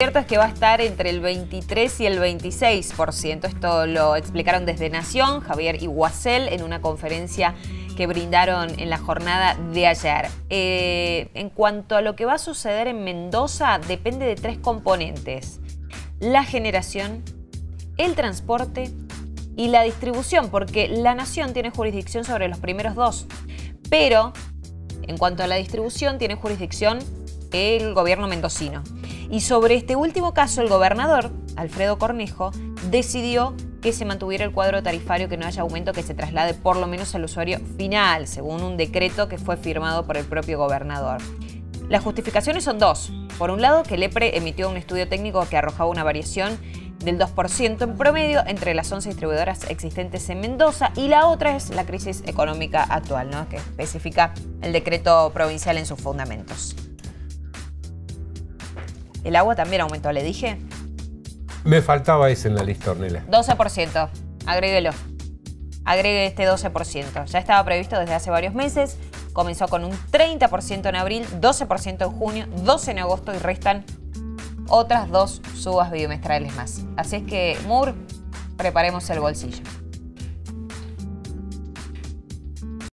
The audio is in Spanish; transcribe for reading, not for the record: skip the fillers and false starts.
cierto es que va a estar entre el 23 y el 26%. Esto lo explicaron desde Nación, Javier Iguacel, en una conferencia que brindaron en la jornada de ayer. En cuanto a lo que va a suceder en Mendoza, depende de tres componentes: la generación, el transporte y la distribución, porque la Nación tiene jurisdicción sobre los primeros dos. Pero, en cuanto a la distribución, tiene jurisdicción el gobierno mendocino. Y sobre este último caso, el gobernador, Alfredo Cornejo, decidió que se mantuviera el cuadro tarifario, que no haya aumento, que se traslade por lo menos al usuario final, según un decreto que fue firmado por el propio gobernador. Las justificaciones son dos. Por un lado, que el EPRE emitió un estudio técnico que arrojaba una variación del 2% en promedio entre las 11 distribuidoras existentes en Mendoza, y la otra es la crisis económica actual, ¿no?, que especifica el decreto provincial en sus fundamentos. El agua también aumentó, ¿le dije? Me faltaba ese en la lista, Ornella. 12%, agréguelo. Agregue este 12%. Ya estaba previsto desde hace varios meses. Comenzó con un 30% en abril, 12% en junio, 12% en agosto y restan otras 2 subas bimestrales más. Así es que, Moore, preparemos el bolsillo.